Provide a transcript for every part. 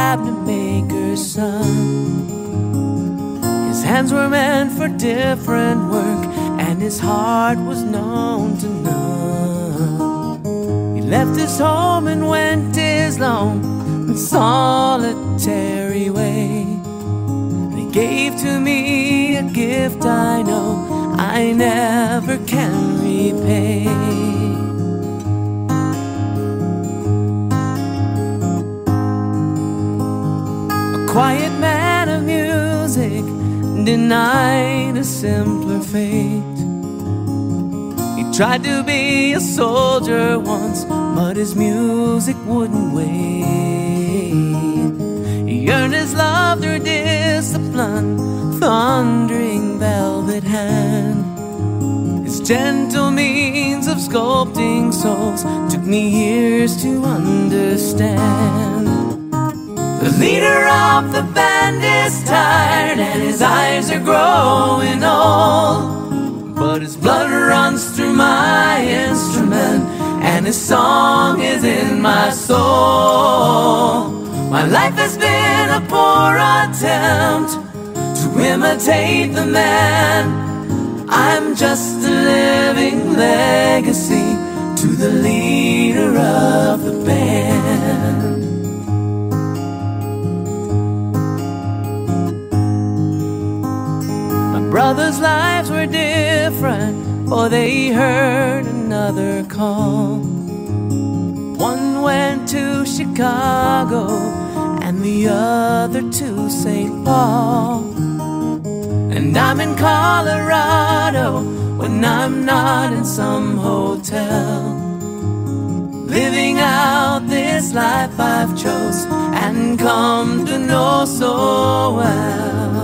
cabinet maker's son. His hands were meant for different work, and his heart was known to none. He left his home and went his lone and solitary way. He gave to me a gift I know I never can repay. A quiet man of music, denied a simpler fate. He tried to be a soldier once, but his music wouldn't wait. He earned his love through discipline, thundering velvet hand. His gentle means of sculpting souls took me years to understand. The leader of the band is tired and his eyes are growing old, but his blood runs through my instrument and his song is in my soul. My life has been a poor attempt to imitate the man. I'm just a living legacy to the leader of the band. My brothers' lives were different, for they heard another call. One went to Chicago and the other to St. Paul. And I'm in Colorado when I'm not in some hotel, living out this life I've chose and come to know so well.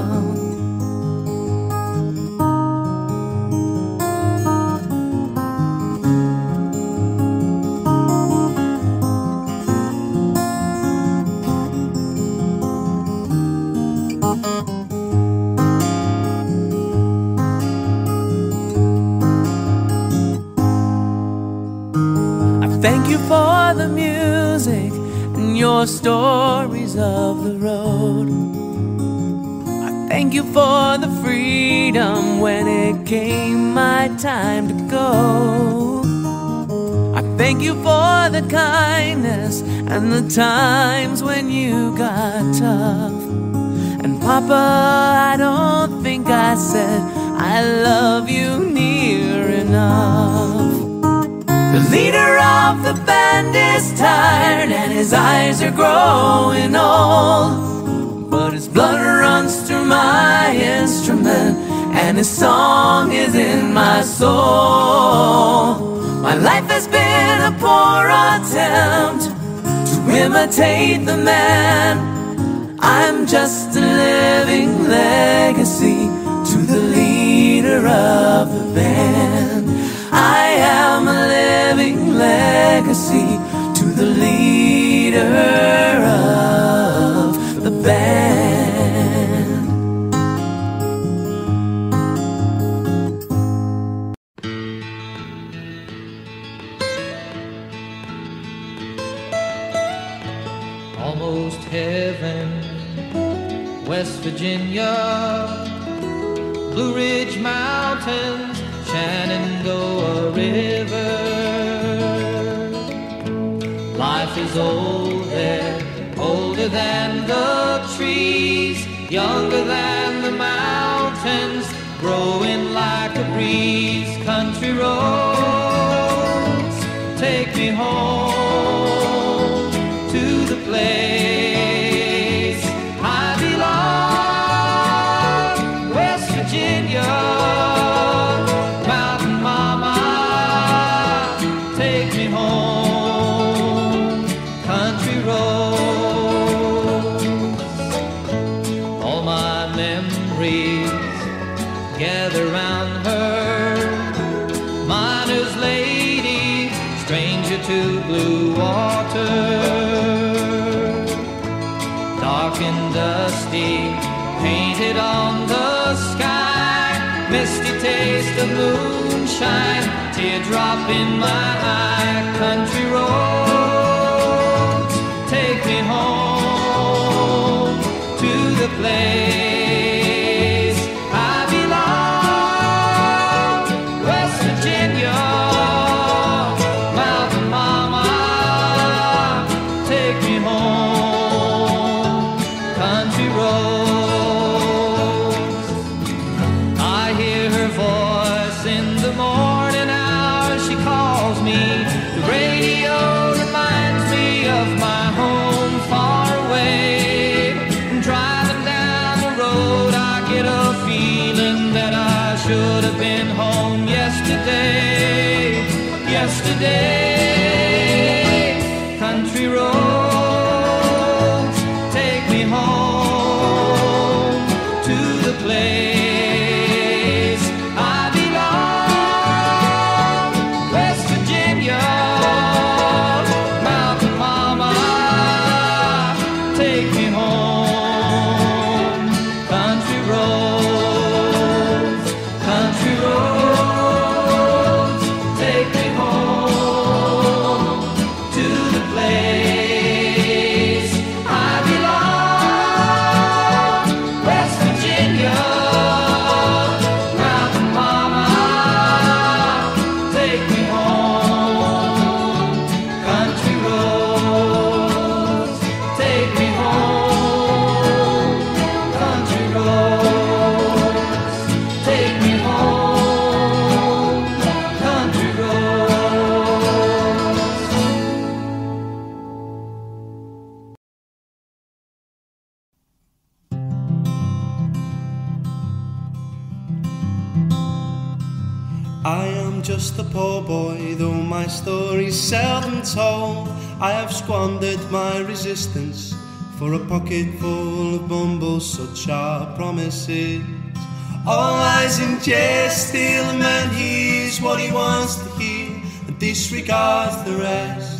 Thank you for the music and your stories of the road. I thank you for the freedom when it came my time to go. I thank you for the kindness and the times when you got tough. And Papa, I don't think I said I love you near enough. The leader of the band is tired and his eyes are growing old, but his blood runs through my instrument and his song is in my soul. My life has been a poor attempt to imitate the man. I'm just a living legacy to the leader of the band. I am a living legacy to the leader of the band. Almost heaven, West Virginia, Blue Ridge Mountains, Shenandoah River. Life is old there, older than the trees, younger than the mountains, growing like a breeze. Country roads, take me home to the place I belong, West Virginia. Gather round her, miner's lady, stranger to blue water. Dark and dusty, painted on the sky, misty taste of moonshine, teardrop in my eye. Country roads, take me home me. The radio reminds me of my home far away. And driving down the road I get a feeling that I should have been home yesterday. Yesterday. Country roads, take me home to the place I belong. West Virginia, Mountain Mama, take me home. Country roads, country roads, take me home to the place I belong. West Virginia, Mountain Mama, take me home. Country roads, take me home. Country roads, take me home. Country roads. I am just a poor boy, though my story's seldom told. I have squandered my resistance for a pocket full of mumbles, such are promises. All lies in jest, still a man hears what he wants to hear and disregards the rest.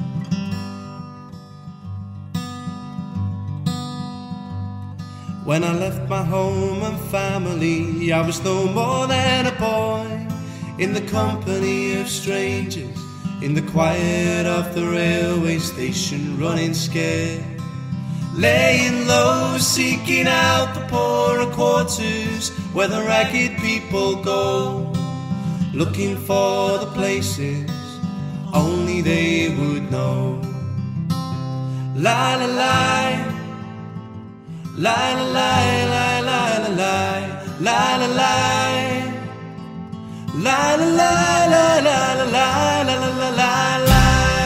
When I left my home and family, I was no more than a boy, in the company of strangers, in the quiet of the railway station, running scared, laying low, seeking out the poorer quarters where the ragged people go, looking for the places only they would know. La la la, la la la, la la la la, la la la. La la la la la la la la la la la.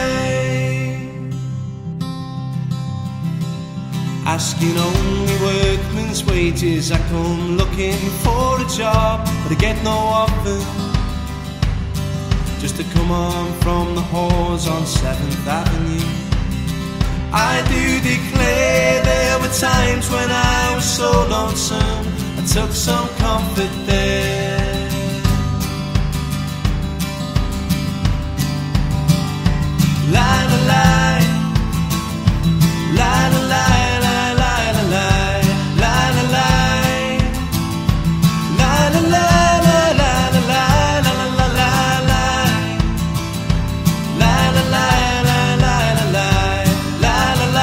Asking only workmen's wages, I come looking for a job, but I get no offer. Just to come on from the halls on 7th Avenue. I do declare there were times when I was so lonesome, I took some comfort there. La la la, la la la, la la la la, la la la, la la la, la la la, la la la la, la la la, la la la la, la la la,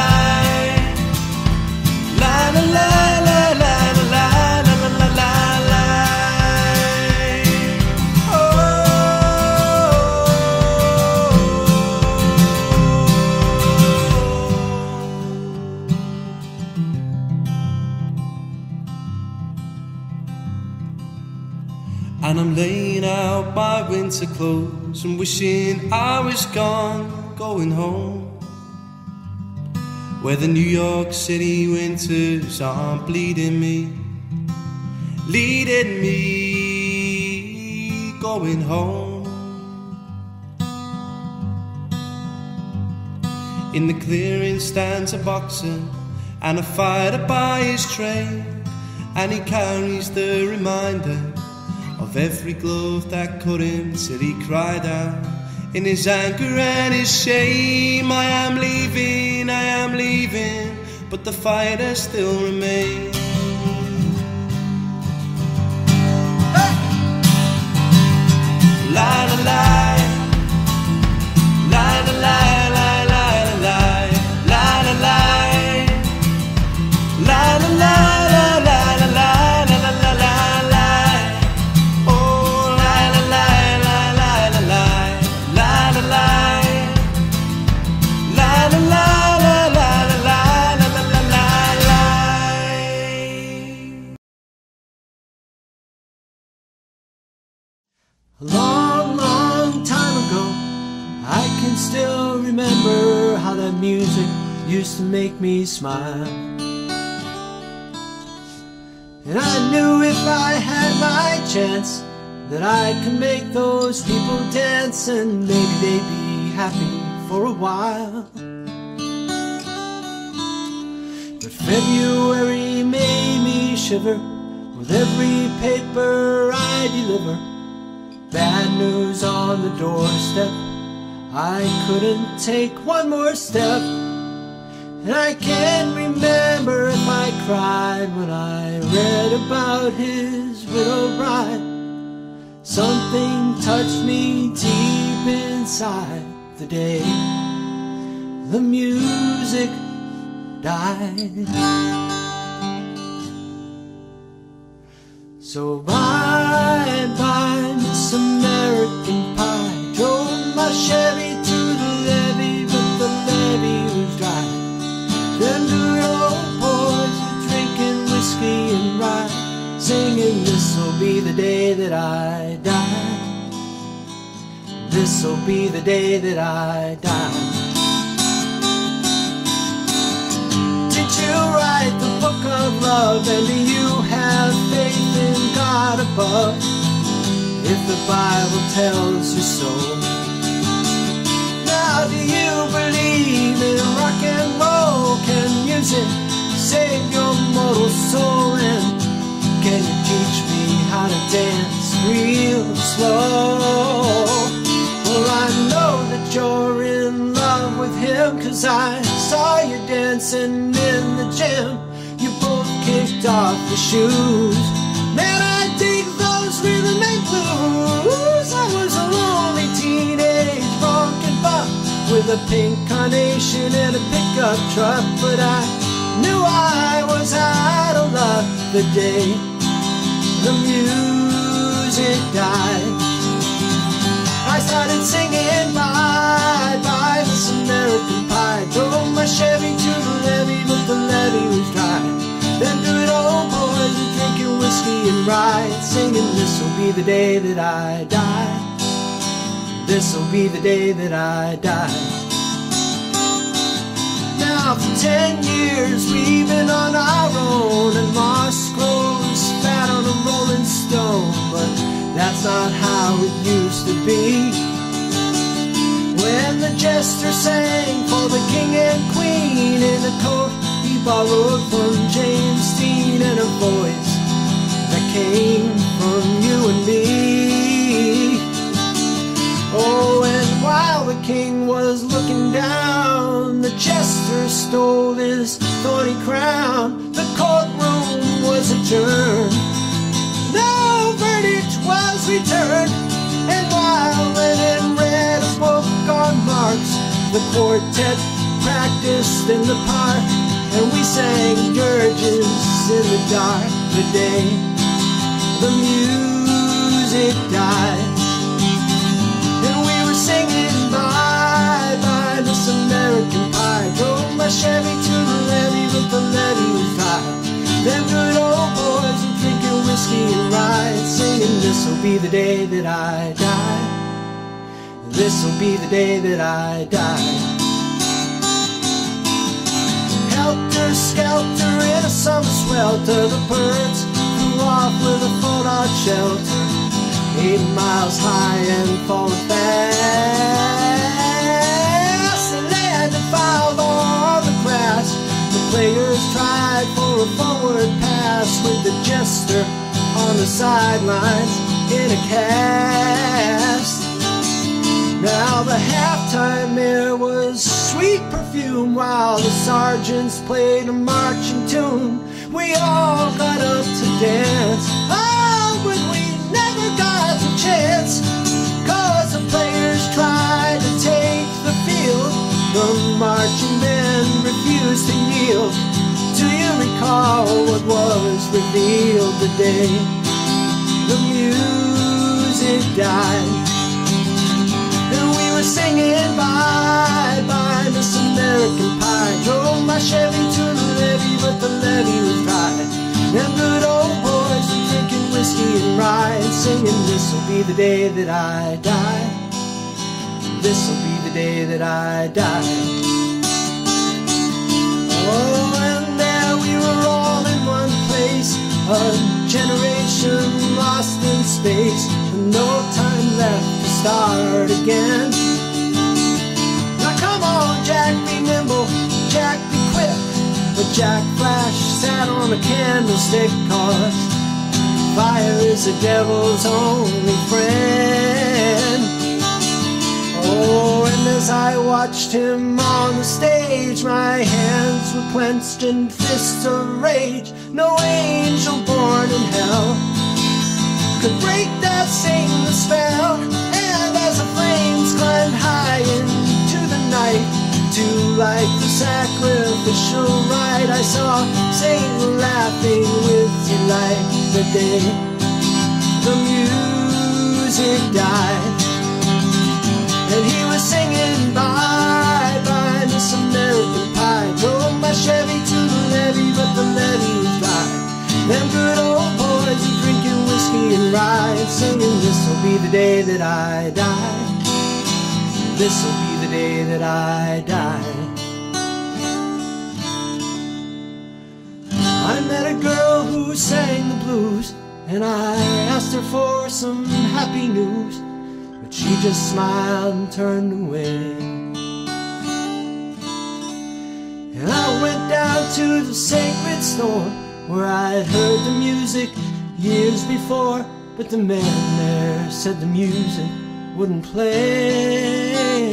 la la la, la la la, la la la la. And I'm laying out my winter clothes and wishing I was gone, going home, where the New York City winters aren't bleeding me, leading me, going home. In the clearing stands a boxer and a fighter by his trade, and he carries the reminder of every glove that cut him till he cried out in his anger and his shame, I am leaving, but the fighter still remains. Hey! La la la, la la la, la la la, la la la, la la la, la la la. A long, long time ago, can still remember how that music used to make me smile. And I knew if I had my chance that I could make those people dance, and maybe they'd be happy for a while. But February made me shiver with every paper I deliver. Bad news on the doorstep, I couldn't take one more step. And I can't remember if I cried when I read about his widow bride. Something touched me deep inside the day the music died. So bye-bye, Miss American Pie. Drove my Chevy to the levee, but the levee was dry. Them good old boys were drinking whiskey and rye, singing, this'll be the day that I die. This'll be the day that I die. Did you write the book of love, and do you have faith in God above? If the Bible tells you so. Now do you believe in rock and roll? Can music save your mortal soul? And can you teach me how to dance real slow? Well, I know that you're in love with him, 'cause I saw you dancing in the gym. You both kicked off your shoes. Man, I dig those rhythm and blues. I was a lonely teenage rockin' buck with a pink carnation and a pickup truck, but I knew I was out of luck the day the music died. I started singing bye-bye, Miss American Pie. Drove my Chevy to the levee, but the levee was dry. Them good old boys were drinking whiskey and rye, singing, this'll be the day that I die. This'll be the day that I die. Now for 10 years we've been on our own, and moss grows fat on a rolling stone, but that's not how it used to be. When the jester sang for the king and queen in a coat he borrowed from James Dean, and a voice that came from you and me. Oh, and while the king was looking down, the jester stole his thorny crown. The courtroom was adjourned, no verdict was returned, and while Lennon read a book on Marx, the quartet practiced in the park, and we sang dirges in the dark the day the music died. And we were singing bye-bye, Miss American Pie. Drove my Chevy to the levee, but the levee was dry. Them good old boys were drinking whiskey and rye, singing, this'll be the day that I die. This'll be the day that I die. Helter-skelter in a summer swelter, the birds flew off with a fallout shelter, 8 miles high and falling fast. The land defiled on the grass, the players tried for a forward pass, with the jester on the sidelines in a cast. Now the halftime air was sweet perfume, while the sergeants played a marching tune. We all got up to dance, oh, but we never got the chance, 'cause the players tried to take the field. The marching band refused to yield. Do you recall what was revealed the day the music died? And we were singing bye-bye, Miss American Pie. Drove my Chevy to the levee, but the levee was dry. Them good old boys were drinking whiskey and rye, singing, this'll be the day that I die. this'll be the day that I die. Oh, and there we were all in one place, a generation lost in space, and no time left to start again. Now come on, Jack, be nimble, Jack, be quick. But Jack Flash sat on a candlestick, 'cause fire is the devil's only friend. Oh, and as I watched him on the stage, my hands were clenched in fists of rage. No angel born in hell could break that Satan's spell. And as the flames climbed high into the night to light the sacrificial rite, I saw Satan laughing with delight the day the music died. And he was singing bye bye Miss American Pie. Drove my Chevy to the levee, but the levee was dry. Them good old boys are drinking whiskey and rye, and singing this'll be the day that I die. This'll be the day that I die. I met a girl who sang the blues, and I asked her for some happy news, but she just smiled and turned away. And I went down to the sacred store where I'd heard the music years before, but the man there said the music wouldn't play.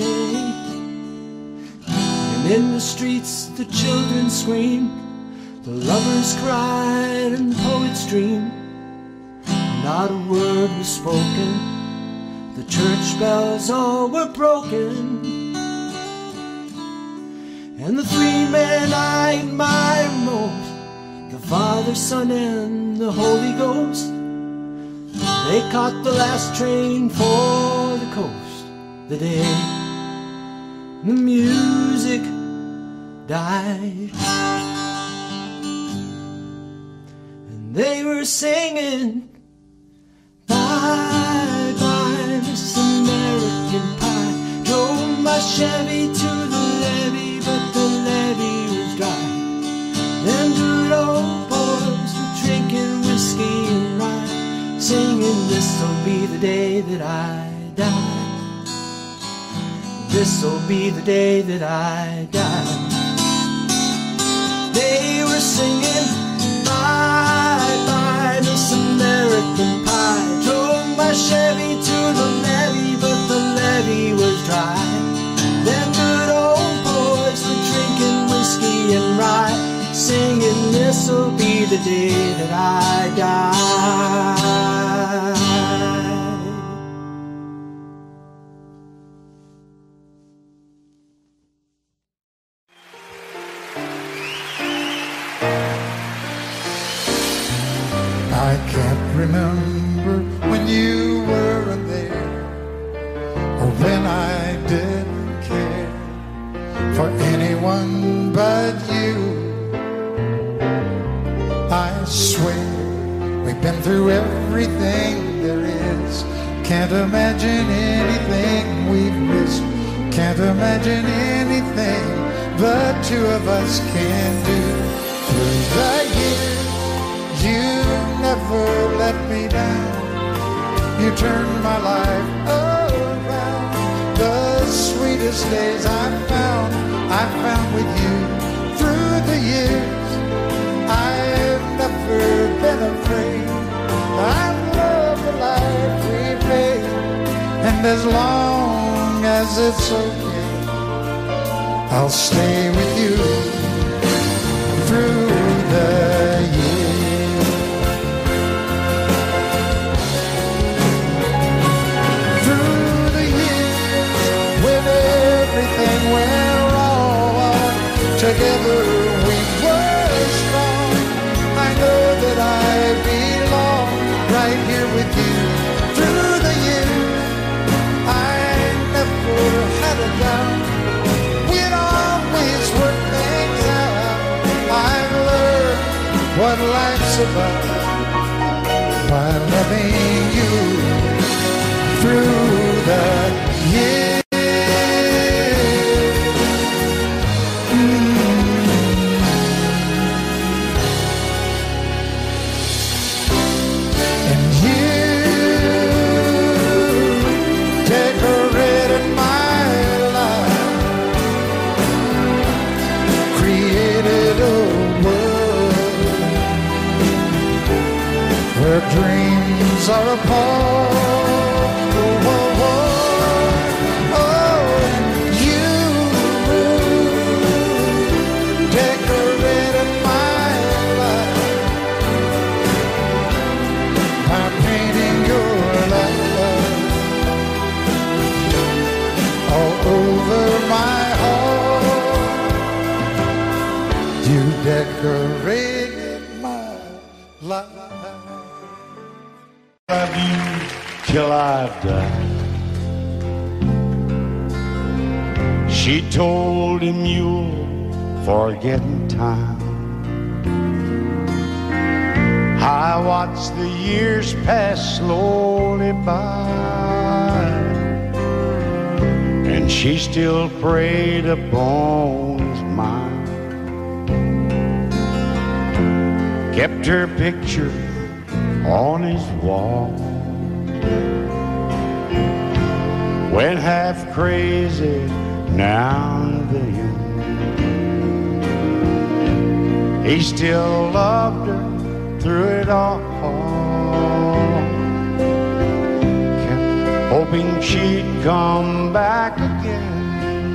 And in the streets the children screamed, the lovers cried, and the poets dreamed. Not a word was spoken, the church bells all were broken. And the three men I admire most, the Father, Son, and the Holy Ghost, they caught the last train for the coast the day the music died. And they were singing bye bye Miss American Pie. Drove my Chevy to the levee, but the levee was dry. Them good old boys were drinking whiskey and rye, singing this'll be the day that I die. This'll be the day that I die. They were singing bye bye Miss American Pie. Drove my Chevy to the levee, but the levee was dry. Them good old boys were drinking whiskey and rye, singing this'll be the day that I die. I can't remember when you weren't there, or when I didn't care for anyone but you. I swear we've been through everything there is. Can't imagine anything we've missed. Can't imagine anything the two of us can do. Through the years, you never let me down. You turned my life around. The sweetest days I found with you. Through the years, I've never been afraid. I love the life we made, and as long as it's okay, I'll stay with you through the years. Through the years, when everything went wrong, together we were strong. I know that I belong right here with you. Through the years, I never had a doubt. We'd always work things out. I've learned what life's about by loving you through the years. are apart. Oh, oh, oh, oh, you decorated my life by painting your life all over my heart. You decorated my life. Love you till I die. She told him you'll forget in time. I watched the years pass slowly by, and she still preyed upon his mind. Kept her picture on his wall. Went half crazy now and then. He still loved her through it all. Kept hoping she'd come back again.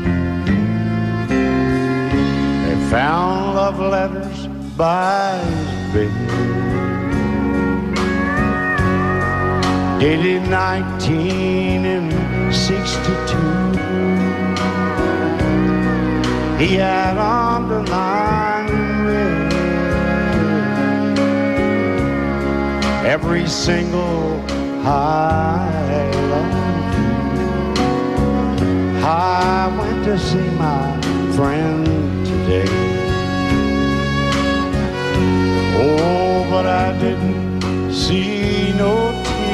They found love letters by his bed, dated 1962. He had underlined red every single I love you. I went to see my friend today. Oh, but I didn't see no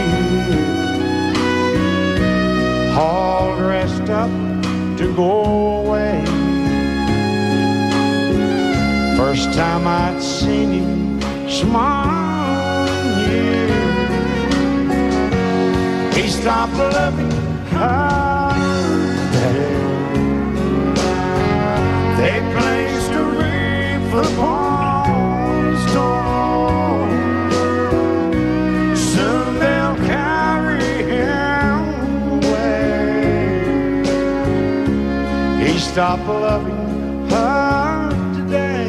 tears, all dressed up to go away. First time I'd seen him smile, yeah. He stopped loving her. They placed a wreath upon his door. Soon they'll carry him away. He stopped loving her today.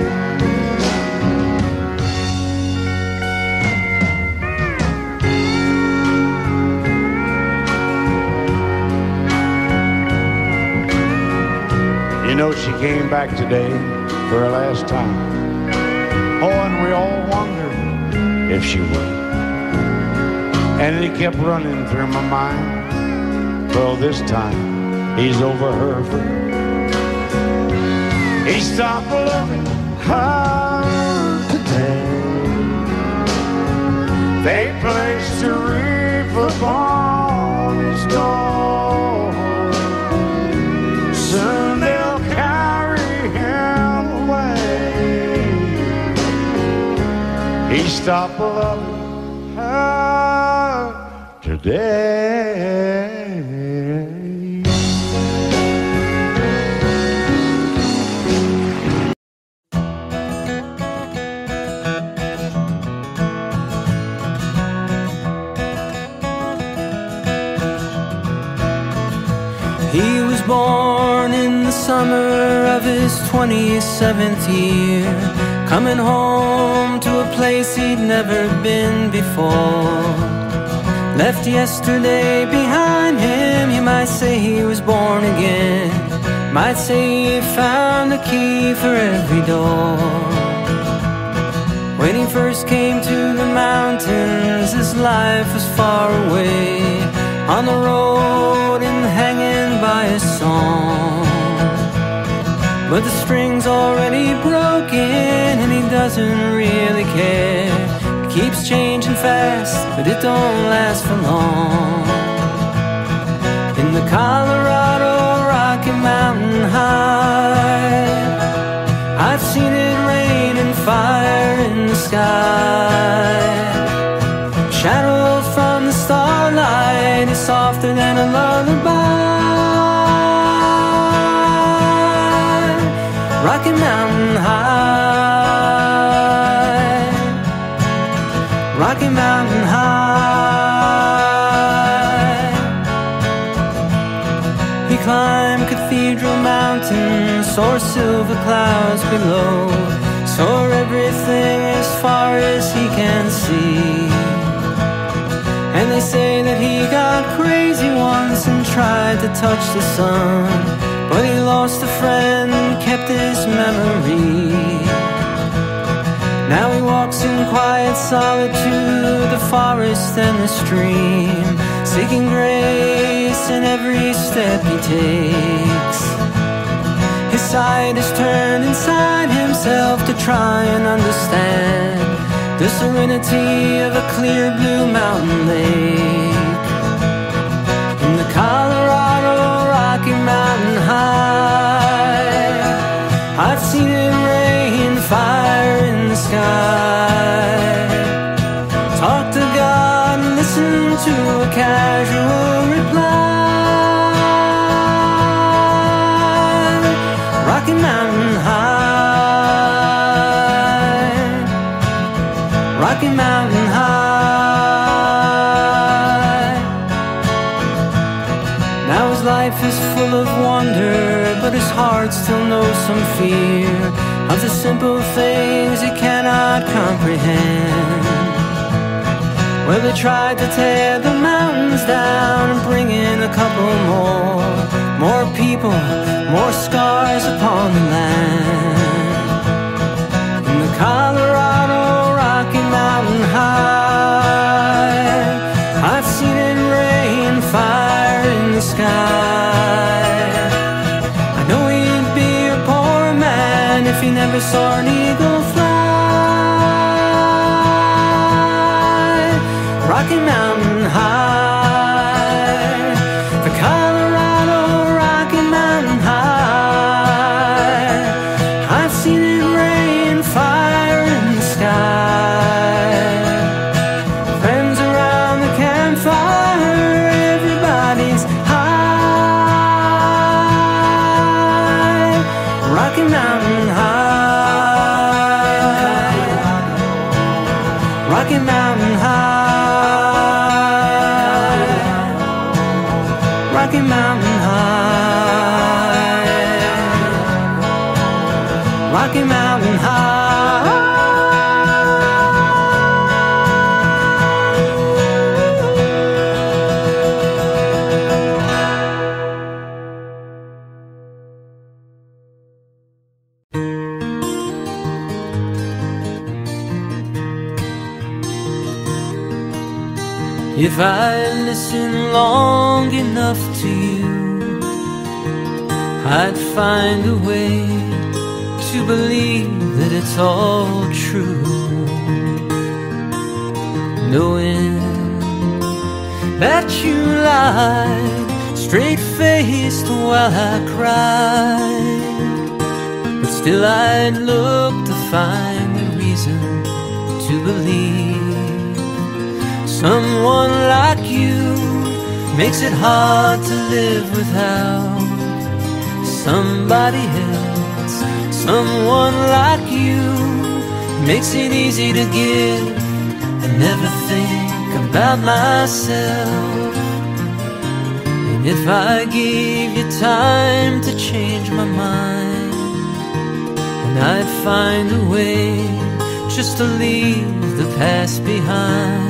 You know, she came back today for her last time. Oh, and we all wondered if she would. And it kept running through my mind. Well, this time he's over her for good. He stopped loving her today. They placed a wreath upon his door. Soon they'll carry him away. He stopped loving her today. He was born in the summer of his 27th year, coming home to a place he'd never been before. Left yesterday behind him, you might say he was born again. Might say he found a key for every door. When he first came to the mountains, his life was far away, on the road and hanging by a song. But the string's already broken and he doesn't really care. It keeps changing fast, but it don't last for long. In the Colorado Rocky Mountain High, I've seen it rain and fire in the sky. Shadow from the starlight is softer than a lullaby. Rocky Mountain High, Rocky Mountain High. mountains, saw silver clouds below, saw everything as far as he can see. And they say that he got crazy once and tried to touch the sun, but he lost a friend and kept his memory. Now he walks in quiet solitude, the forest and the stream, seeking grace in every step he takes. His sight is turned inside himself to try and understand the serenity of a clear blue mountain lake. In the Colorado Rocky Mountain High, I've seen it rain fire in the sky. Talk to God and listen to a casual reply. Rocky Mountain High, Rocky Mountain High. Now his life is full of wonder, but his heart still knows some fear of the simple things he cannot comprehend. Well, they tried to tear the mountains down and bring in a couple more people, more scars upon the land. In the Colorado Rocky Mountain High, I've seen it rain fire in the sky. I know he'd be a poor man if he never saw an eagle fly. Rocky Mountain High, the Colorado Rocky Mountain High, I've seen it rain fire in the sky. Friends around the campfire, everybody's high. Rocky Mountain High, Rocky Mountain High, Rocky Mountain High, Rocky Mountain High. If I listen long enough to you, I'd find a way to believe that it's all true. Knowing that you lied straight-faced while I cried, but still I'd look to find a reason to believe. Someone like you makes it hard to live without somebody else. Someone like you makes it easy to give and never think about myself. And if I gave you time to change my mind, and I'd find a way just to leave the past behind.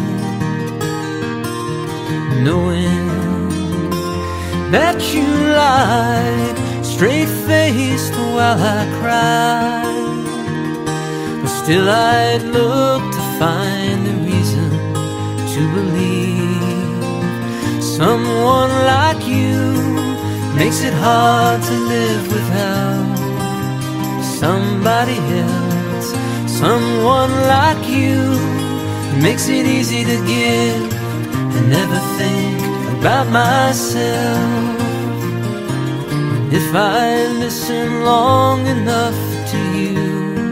Knowing that you lied straight-faced while I cried, but still I'd look to find a reason to believe. Someone like you makes it hard to live without somebody else. Someone like you makes it easy to give and never think about myself. If I listen long enough to you,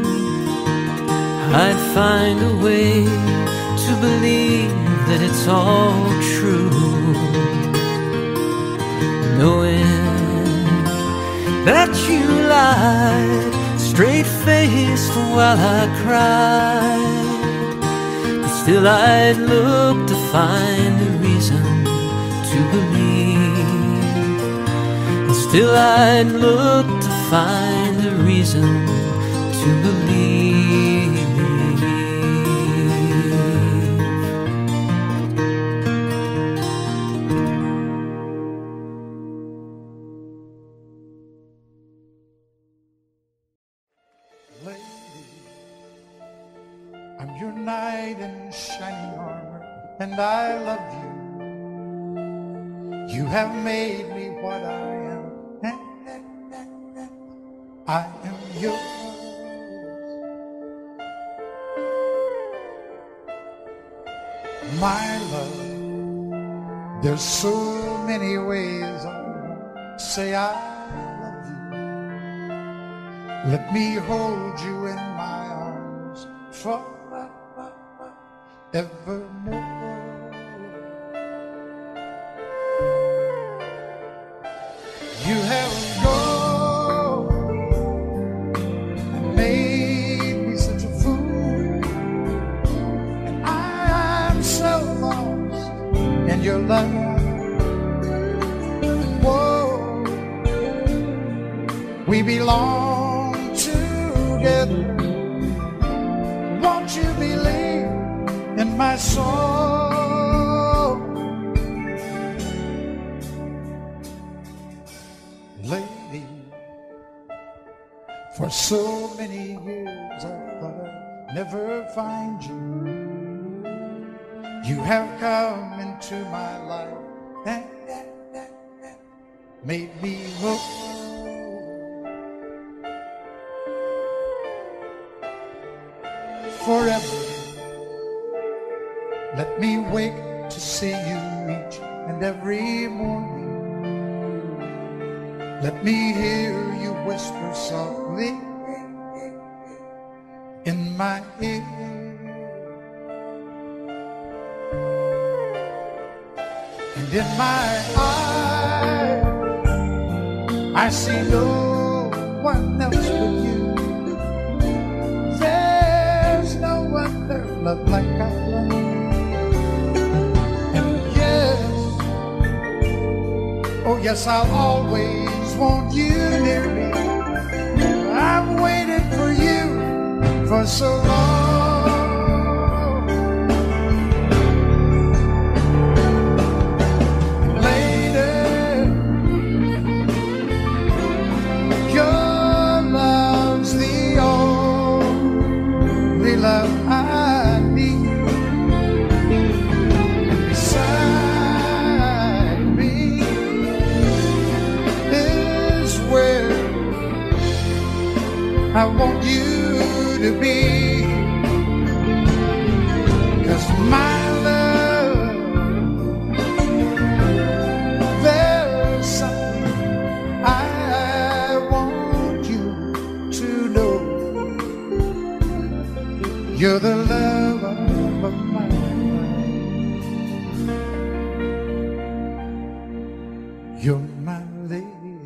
I'd find a way to believe that it's all true. Knowing that you lied straight-faced while I cried, but still I'd look to find a reason to believe. And Still I'd look to find a reason to believe. Lady, I'm your knight in shining armor, and I love you. You have made me what I am. I am yours. My love, there's so many ways I say I love you. Let me hold you in my arms forevermore. You have gone and made me such a fool, and I am so lost in your love. Whoa, we belong together. Won't you believe in my soul? Lady, for so many years I thought I'd never find you. You have come into my life and made me whole. Forever, let me wake to see you each and every morning. Let me hear you whisper softly in my ear. And in my eyes, I see no one else but you. There's no other love like I love. And yes, oh yes, I'll always want you near me. I've waited for you for so long. Later, your love's the only love I need. And beside me is where I want you to be. 'Cause my love, there's something I want you to know. You're the love of my life. You're my lady.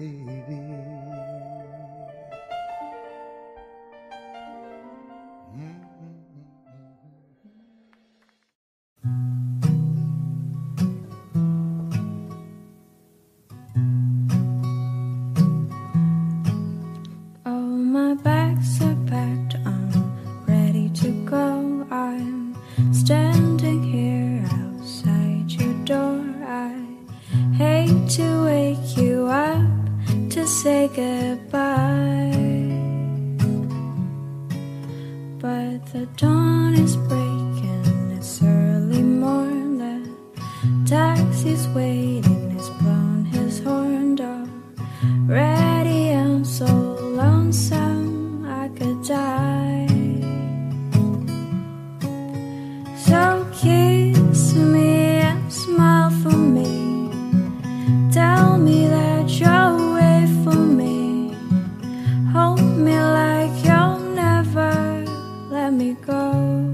Oh, my bags are packed, I'm ready to go. I'm standing here outside your door. I hate to wake you up to say goodbye, but the dawn is breaking, it's early morn. The taxi's waiting, he's blown his horn already. I'm so lonesome I could die. So kiss me and smile for me. Tell me that you'll wait for me. Hold me like you'll never let me go.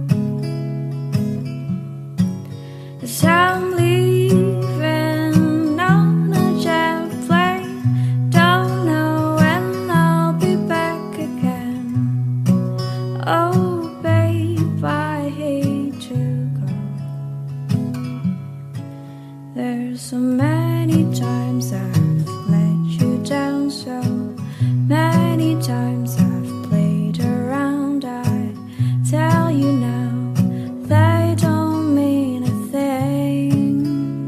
'Cause I'm leaving on a jet plane. Don't know when I'll be back again. Oh, babe, I hate to go. There's so many times I've let you down. so many times I've played around. I tell you now, they don't mean a thing.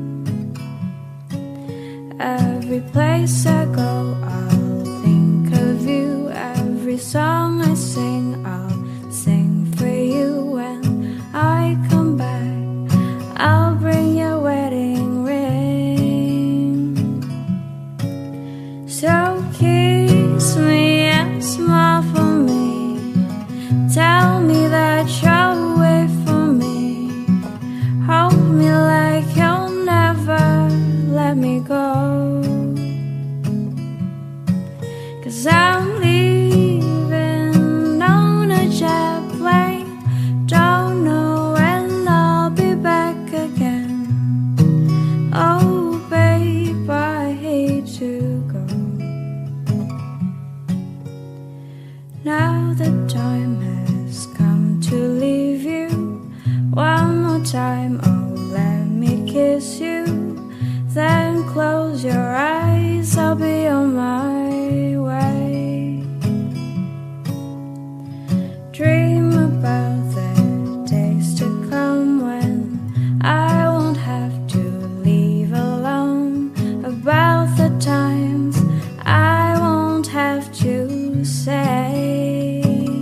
Every place I go, I'll think of you. Every song I sing, I'll sing for you. When I come back, I'll bring your wedding ring. So kiss me and smile for me. Tell me that you'll wait for me. Hold me like you'll never let me go. 'Cause I'm leaving on a jet plane. Don't know when I'll be back again. Oh babe, I hate to go. Now the time has come to leave you. One more time, oh let me kiss you. Then close your eyes, I'll be on my way. Dream about the days to come when I won't have to leave alone. About the times I won't have to say.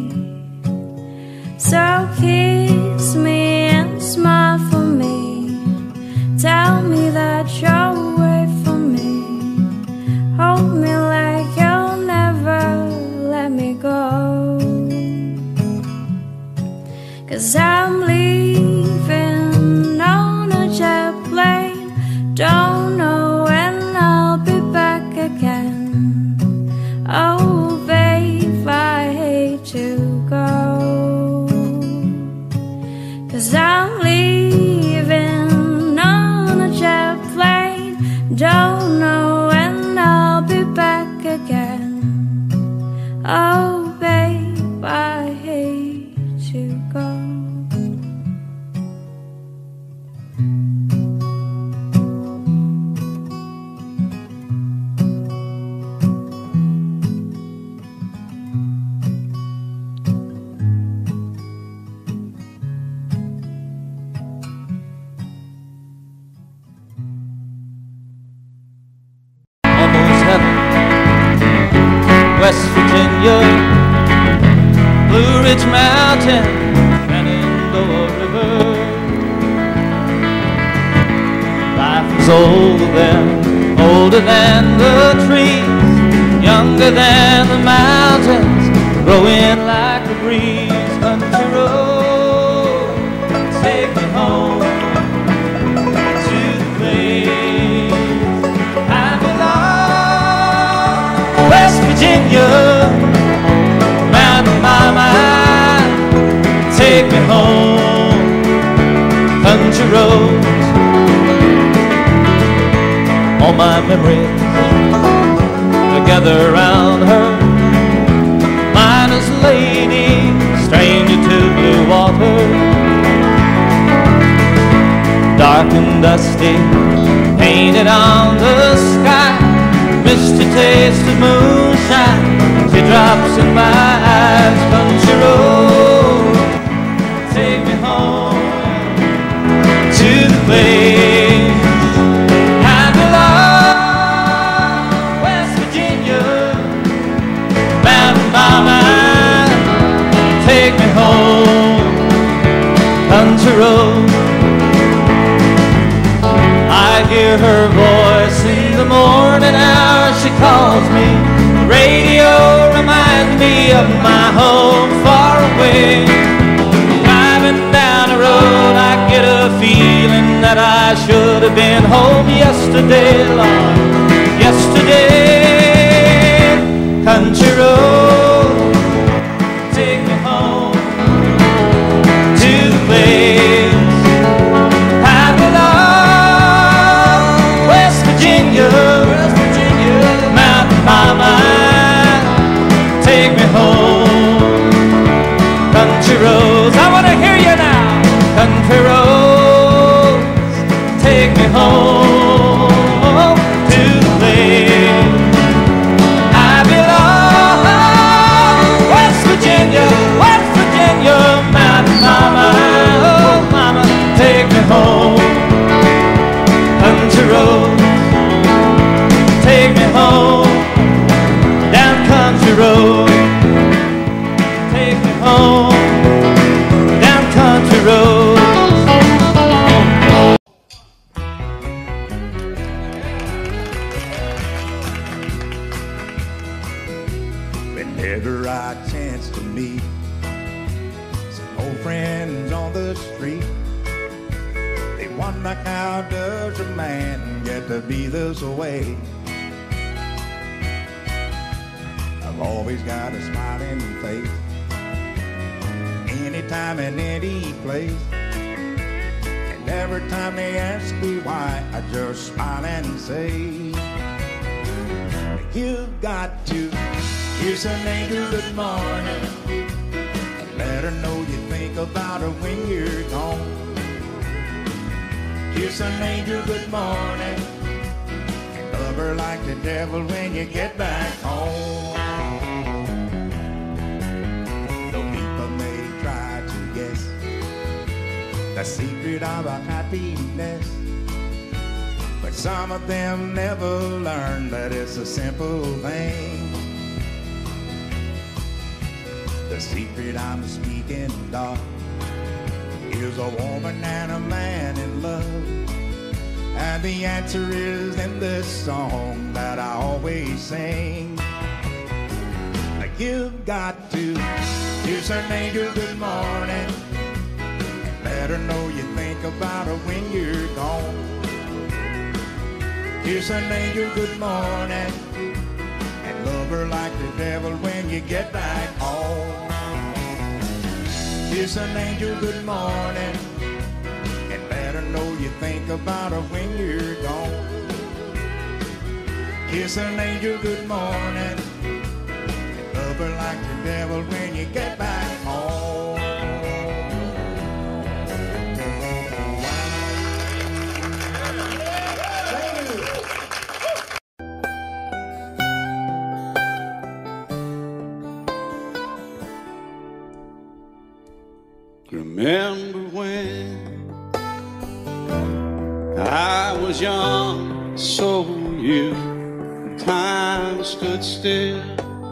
So kiss me and smile for me. Tell me that you'll wait for me. Hold me like you'll never let me go. 'Cause I'm leaving on a jet plane. Don't know when I'll be back again. Oh babe, I hate to go. 'Cause I'm leaving on a jet plane. Don't know when I'll be back again. Oh babe, I hate to go. Almost heaven, West Virginia, Blue Ridge Mountain, Shenandoah River. Life is older than the trees, younger than the mountains, growing like a breeze. Country road, take me home to the place I belong. West Virginia, Mountain Mama, take me home. Country roads, all my memories together around her. Miner's lady, stranger to blue water. Dark and dusty, painted on the sky. Misty taste of moonshine, teardrops in my eyes. Country road, take me home to the place I belong. West Virginia, Mountain Mama, take me home. Country road, I hear her voice in the morning hour. She calls me. The radio reminds me of my home far away. Driving down the road, I get a feeling that I should have been home yesterday, Lord, yesterday. Country road, take me home to the place I belong. West Virginia, Mountain Mama, take me home. Country roads, I want to hear you now. Country roads, take me home to the place I whenever I chance to meet some old friends on the street. They wonder, how does a man get to be this way? I've always got a smiling face, anytime and any place. And every time they ask me why, I just smile and say, you've got to kiss an angel good morning and let her know you think about her when you're gone. Kiss an angel good morning and love her like the devil when you get back home. Though people may try to guess the secret of our happiness, but some of them never learn that it's a simple thing. The secret I'm speaking of is a woman and a man in love, and the answer is in this song that I always sing. You've got to kiss an angel good morning and let her know you think about her when you're gone. Kiss an angel good morning and love her like the devil when you get back home. Kiss an angel good morning and let her know you think about her when you're gone. Kiss an angel good morning and love her like the devil when you get back home. Remember when I was young, so were you, time stood still.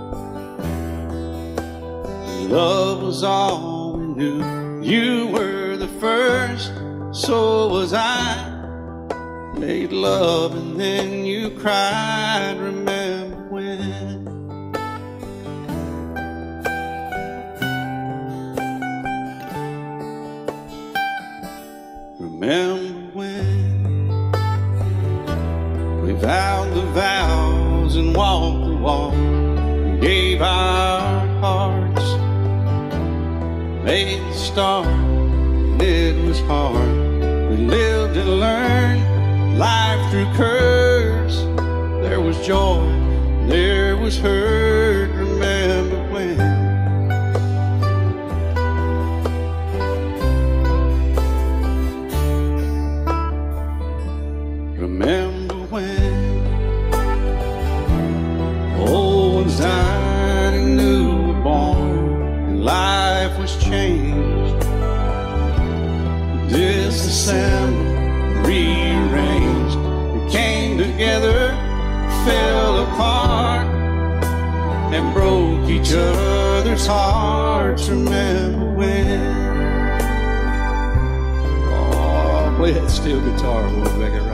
Love was all we knew. You were the first, so was I. Made love and then you cried. Remember when? Remember when we vowed the vows and walked the walk, and gave our hearts, made the start, and it was hard. We lived and learned life through curves. There was joy, there was hurt. Remember when? Remember when old ones died and new were born, and life was changed, disassembled, rearranged. We came together, fell apart, and broke each other's hearts. Remember when? Oh, play that steel guitar, we'll make it right.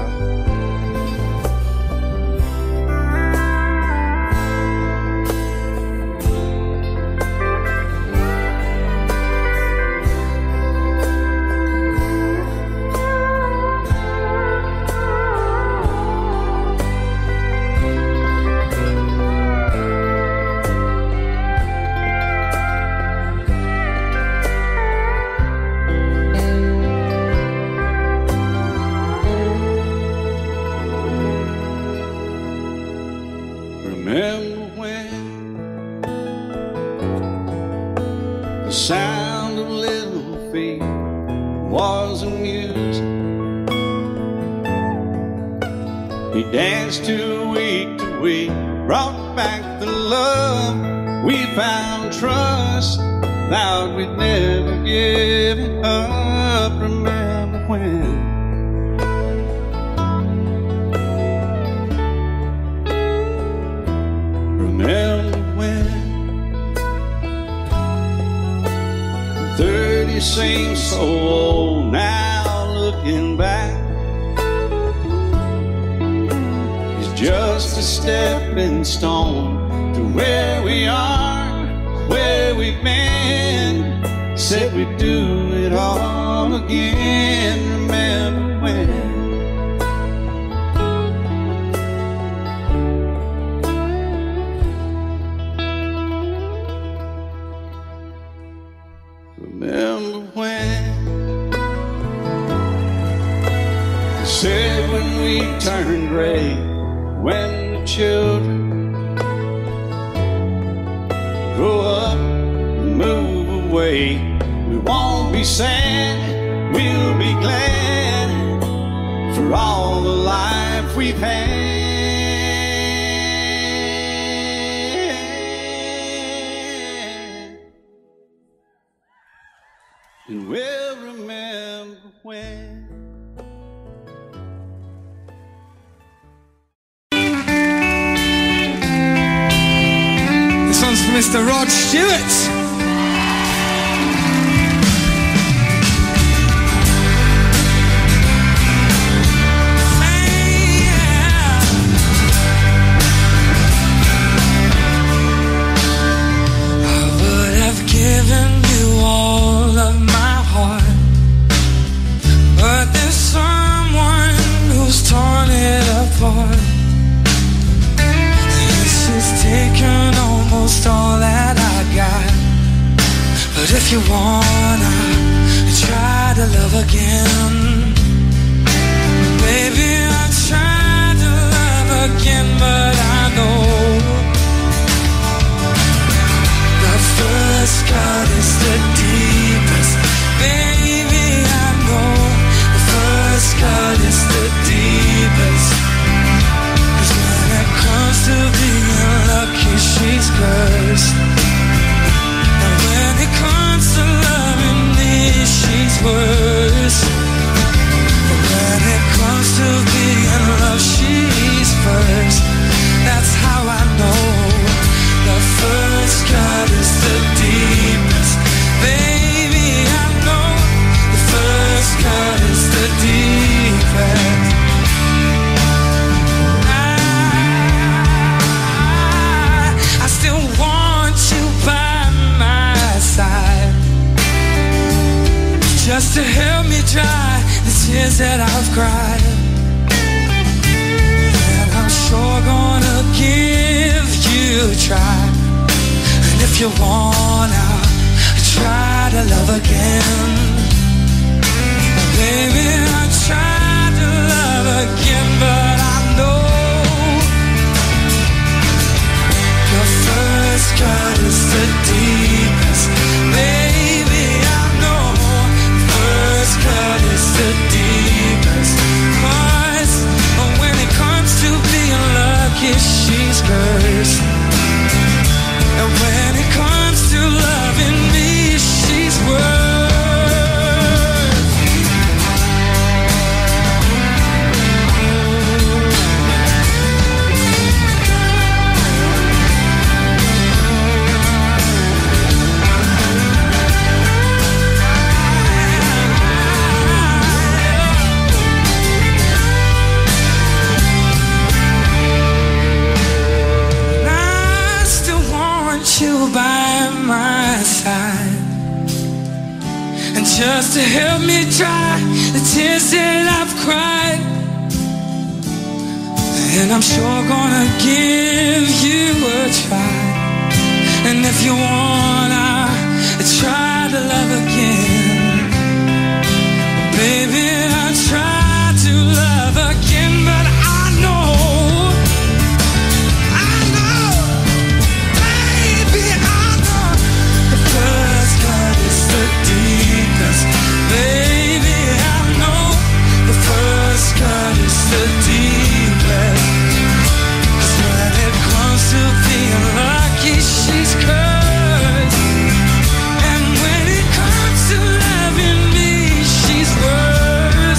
Remember when the sound of little feet was amusing? He danced to week, brought back the love. We found trust, vowed we'd never give it up. Remember when? Remember when 30 seems so old now, looking back. It's just a stepping stone to where we are. where we've been. Said we'd do it all again. Remember when? Remember when? Said when we turned gray, when the children grow up and move away, we won't be sad, we'll be glad for all the life we've had. And we'll remember when. This one's for Mr. Rod Stewart. If you wanna try to love again, baby, I tried to love again, but I know the first cut is the deepest. Baby, I know the first cut is the deepest. 'Cause when it comes to being lucky, she's cursed. When it comes to loving me, she's worse. But when it comes to being loved, she's first. That's how I know the first cut is the deepest. Baby, I know the first cut is the deepest. I still want you by my side, just to help me dry the tears that I've cried. And I'm sure gonna give you a try. And if you wanna try to love again, baby, I tried to love again, but I know the first cut is the deepest. Baby, I know the first cut is the deepest. 'Cause when it comes to being lucky, she's cursed. And when it comes to loving me, she's worse. You by my side, and just to help me dry the tears that I've cried. And I'm sure gonna give you a try. And if you wanna try to love again, baby, I try to love again, but I know baby, I know the first cut is the deepest. 'Cause when it comes to being lucky, she's cursed. And when it comes to loving me, she's worse.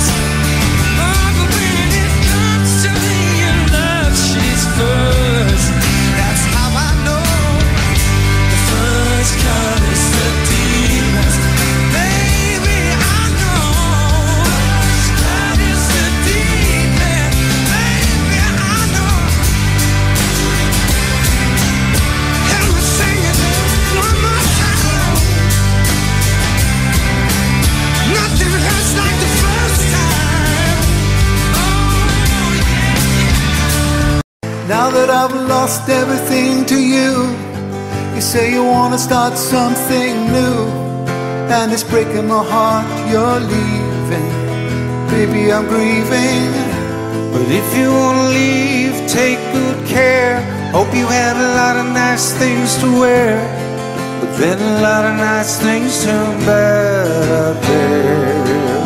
Now that I've lost everything to you, you say you wanna start something new, and it's breaking my heart you're leaving. Baby, I'm grieving. But if you wanna leave, take good care. Hope you had a lot of nice things to wear, but then a lot of nice things turn bad out there.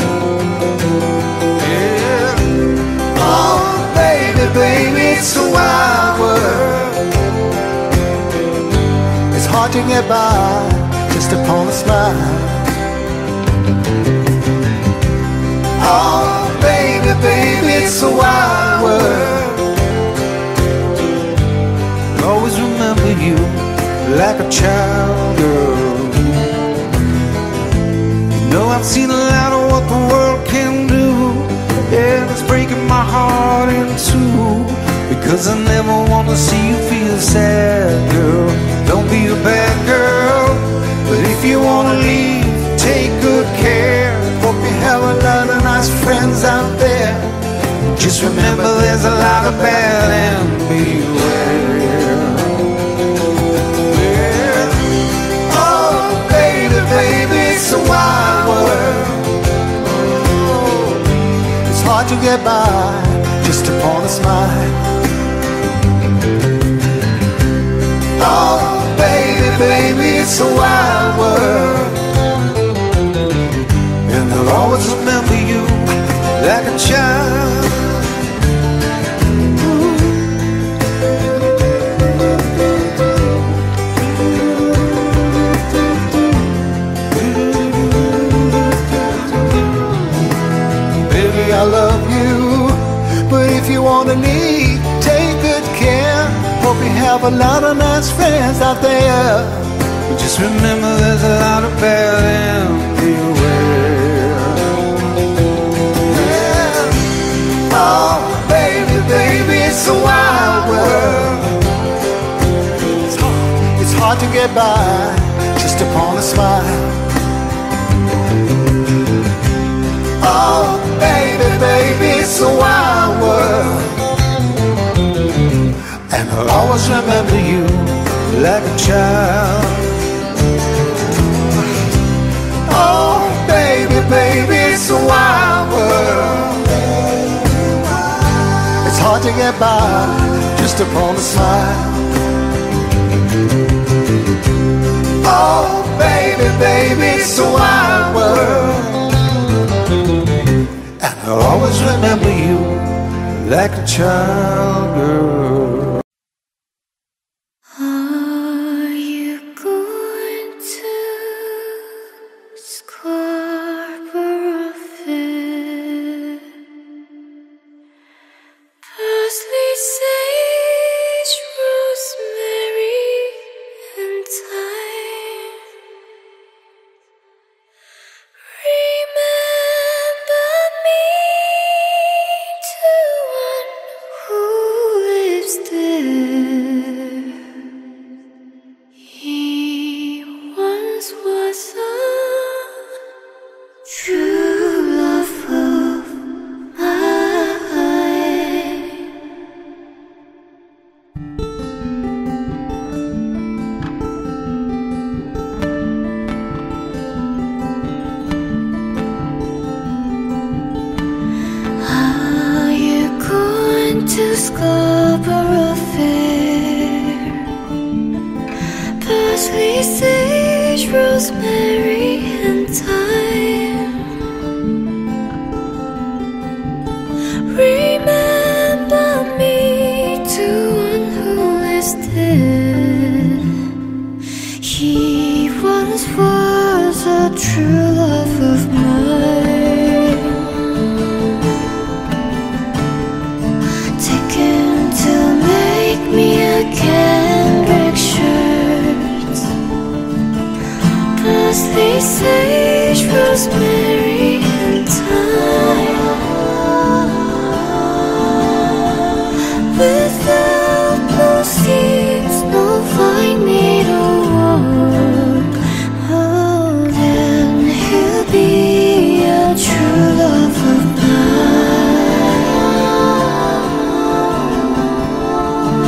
Yeah. Oh, baby, baby, it's a wild world. It's hard to get by just upon a smile. Oh, baby, baby, it's a wild world. I'll always remember you like a child, girl. You know I've seen a lot of what the world can do, and it's breaking my heart in two, because I never want to see you feel sad, girl. Don't be a bad girl. But if you want to leave, take good care. Hope you have a lot of nice friends out there. Just remember there's a lot of bad and beware. Oh, baby, baby, it's a wild world. It's hard to get by just upon a smile. Oh, baby, baby, it's a wild world. And I'll always remember you like a child. Baby, I love you, but if you wanna leave, take good care. Hope you have a lot of nice friends out there. But just remember there's a lot of bad and beware. Yeah. Oh, baby, baby, it's a wild world. It's hard to get by just upon a smile. Oh, baby, baby, it's a wild world. And I'll always remember you like a child. Oh, baby, baby, it's a wild world. It's hard to get by just upon a smile. Oh, baby, baby, it's a wild world. And I'll always remember you like a child, girl. Are you going to Scarborough Fair? Parsley, sage, rosemary, and thyme. Remember me to one who lives there. He once was a true love of mine. Are you going to Scarborough Fair? Parsley, sage, rosemary, and thyme. Remember me to one who is dead. He once was a true love of mine. Take him to make me a cambric shirt. Parsley, sage, rosemary, and thyme. Without no seams, no fine needlework, oh, then he'll be a true love of mine.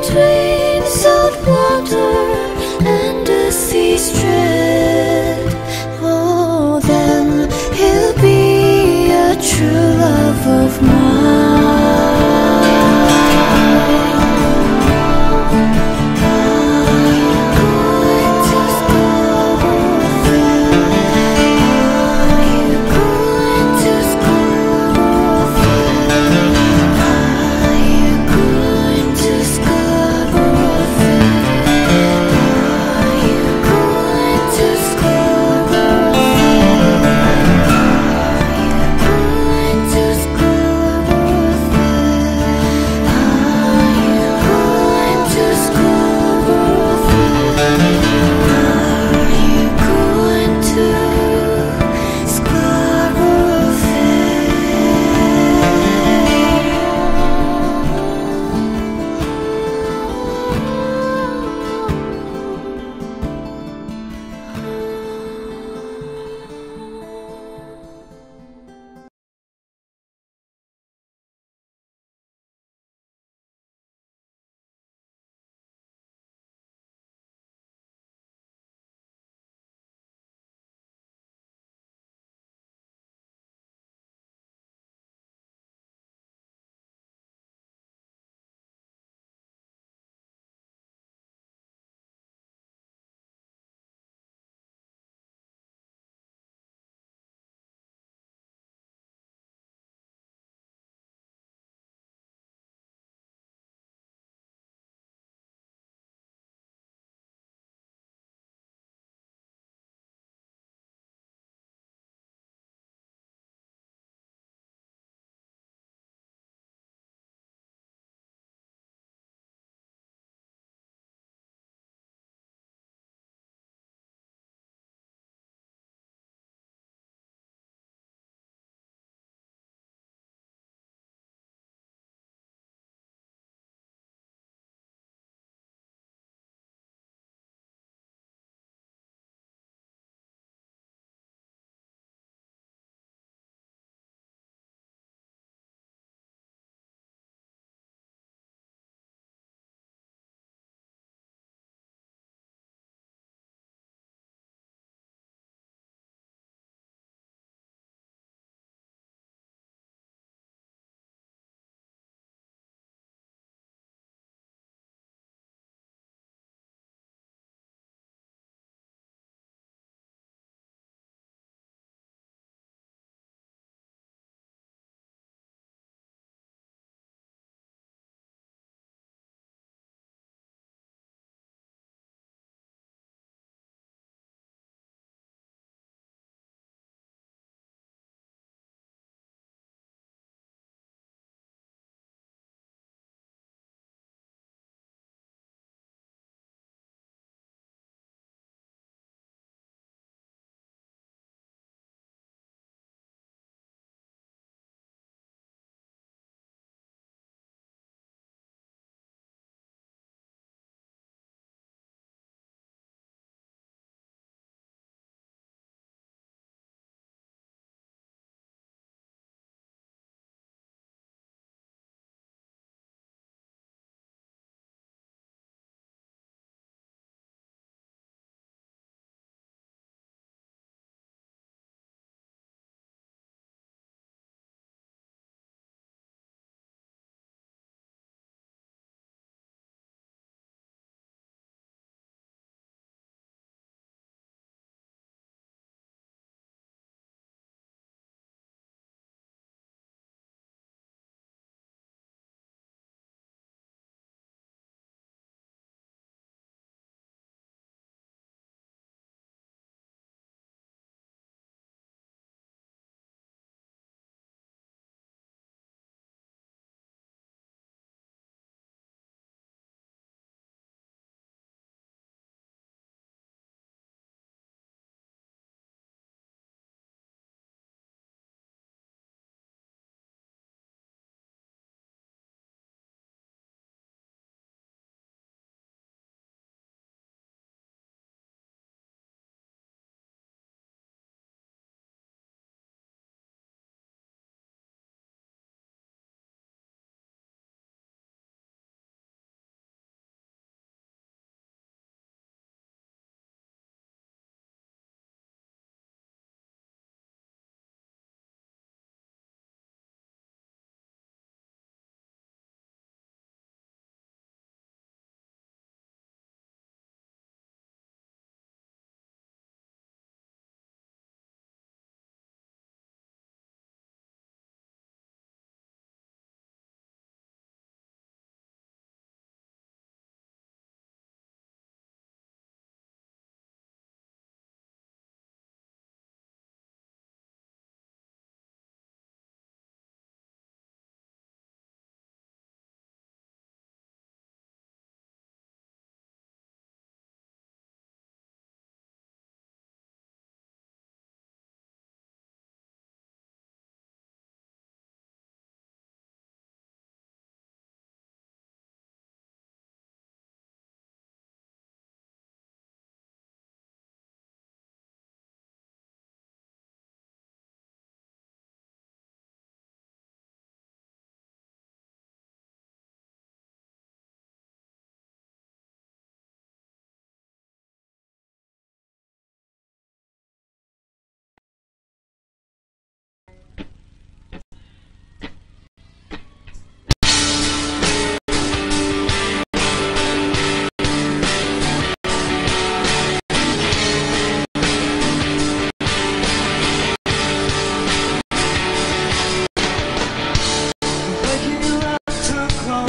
between salt water and a sea strand. Oh, then he'll be a true love of mine. Scarborough?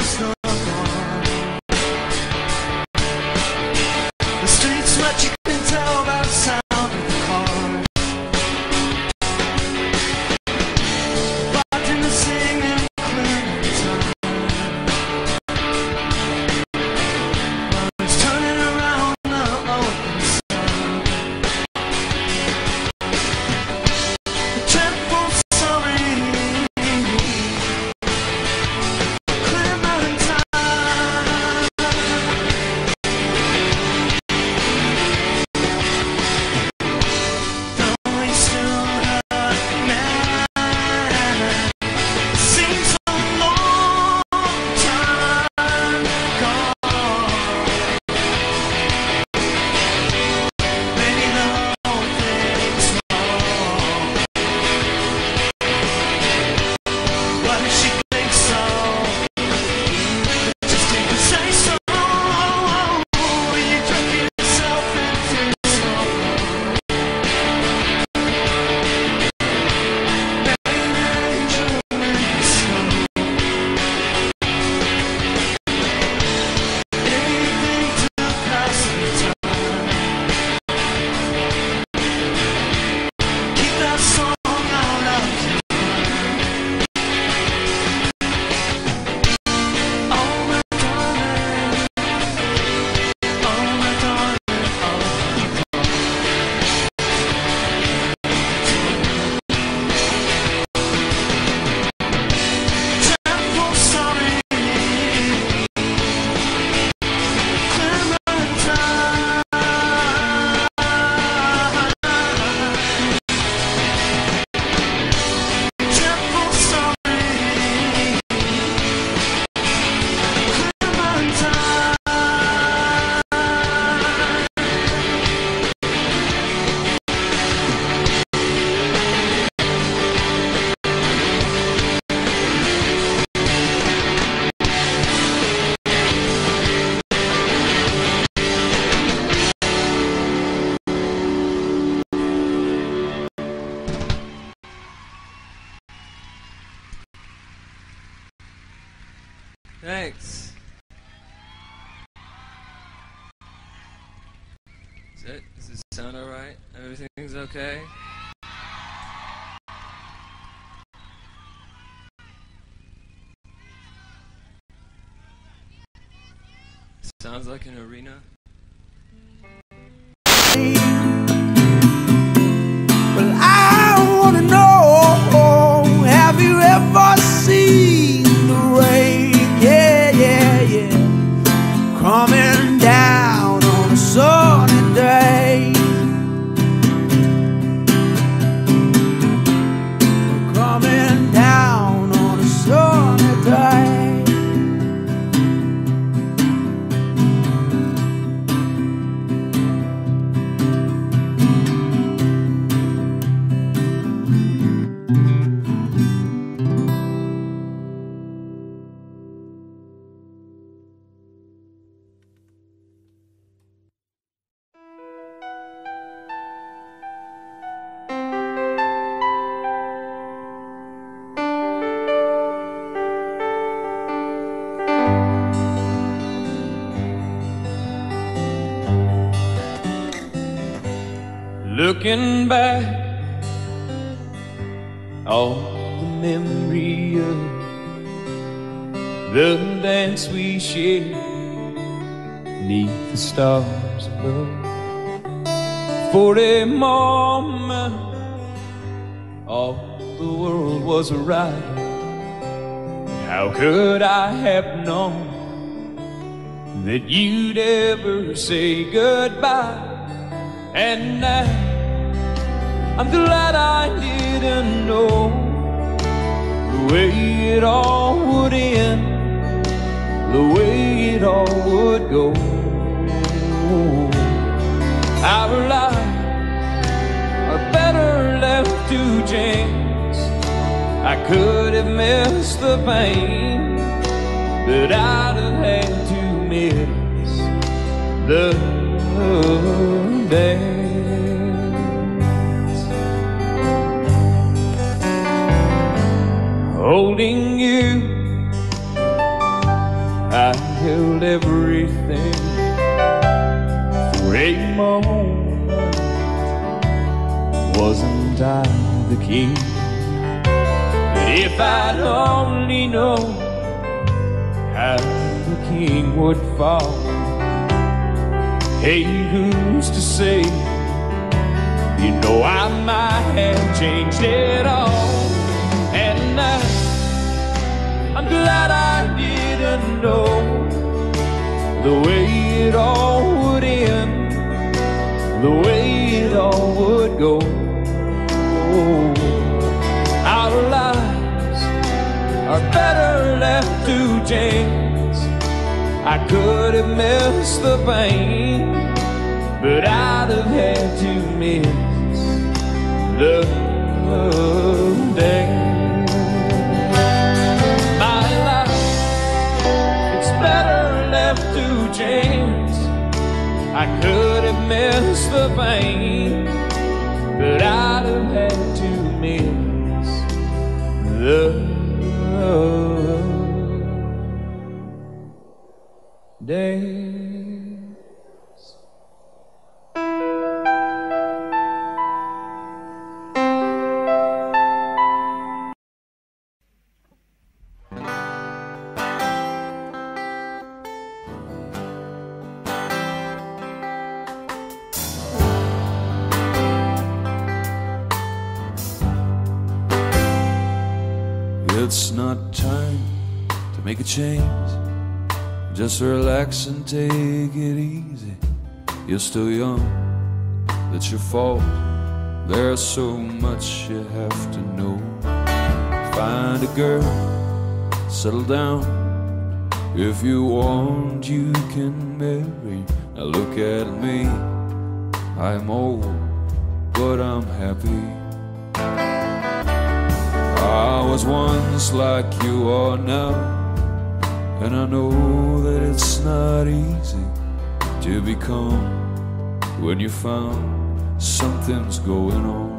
almost no more. The streets, what you can tell by the sound of the cars. Bartenders singing, clearing the time. While it's turning around the open sun. The temple soaring, clear mountain time. Though we still hurt now, seems a long time gone. Maybe the whole thing's wrong. What if she thinks so? Just take a say so. You drug yourself into smoke. Anything to pass the time. Keep that song out of your mind. Oh my darling, oh my darling, oh. Temple soaring, clear mountain time. Temple soaring, clear mountain time. Thanks. Does it sound alright? Everything's okay? Sounds like an arena. Well, I wanna know, have you ever seen the rain? Yeah, yeah, yeah, coming down on a sunny day. Coming down on a sunny day. Looking back, all the memory of the dance we shared neath the stars above. For a moment, all the world was right. How could I have known that you'd ever say goodbye? And now I'm glad I didn't know the way it all would end, the way it all would go. Our lives are better left to chance. I could have missed the pain, but I'd have had to miss the dance. Holding you I held everything for a moment. Wasn't I the king? But if I'd only known how the king would fall, hey, who's to say? You know I might have changed it all. And I'm glad I didn't know the way it all would end, the way it all would go. Our lives are better left to chance. I could have missed the pain, but I'd have had to miss the day. My life, it's better left to chance. I could have missed the pain, but I'd have had to miss the days. It's not time to make a change. Just relax and take it easy. You're still young, that's your fault. There's so much you have to know. Find a girl, settle down. If you want, you can marry. Now look at me, I'm old, but I'm happy. I was once like you are now, and I know that it's not easy to become when you found something's going on.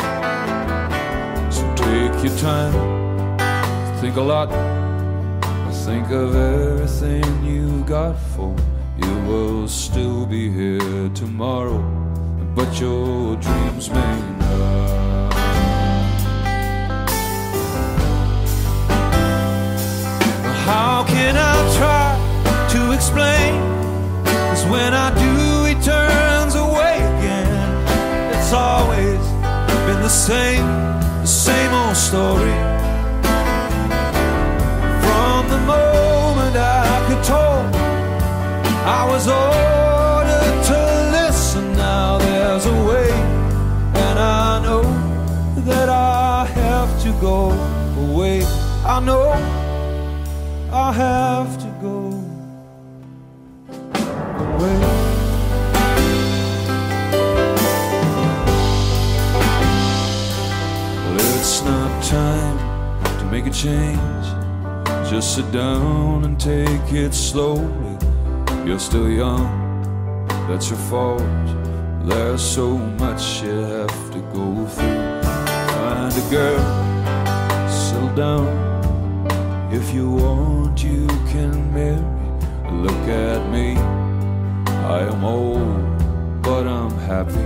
So take your time, think a lot, think of everything you've got, for you will still be here tomorrow, but your dreams may not. How can I try to explain? 'Cause when I do, he turns away again. It's always been the same old story. From the moment I could talk, I was ordered to listen. Now there's a way, and I know that I have to go away. I know I have to go away. Well, it's not time to make a change. Just sit down and take it slowly. You're still young, that's your fault. There's so much you have to go through. Find a girl, settle down. If you want, you can marry. Look at me, I am old, but I'm happy.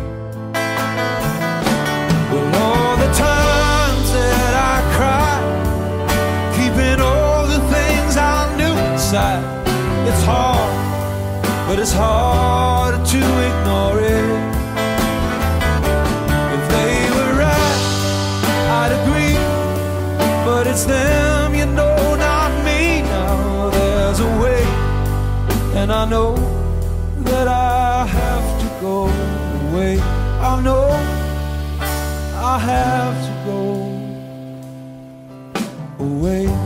Well, all the times that I cried, keeping all the things I knew inside, it's hard, but it's hard to ignore it. If they were right, I'd agree, but it's them, you know, not me. Now there's a way, and I know that I have to go away. I know I have to go away.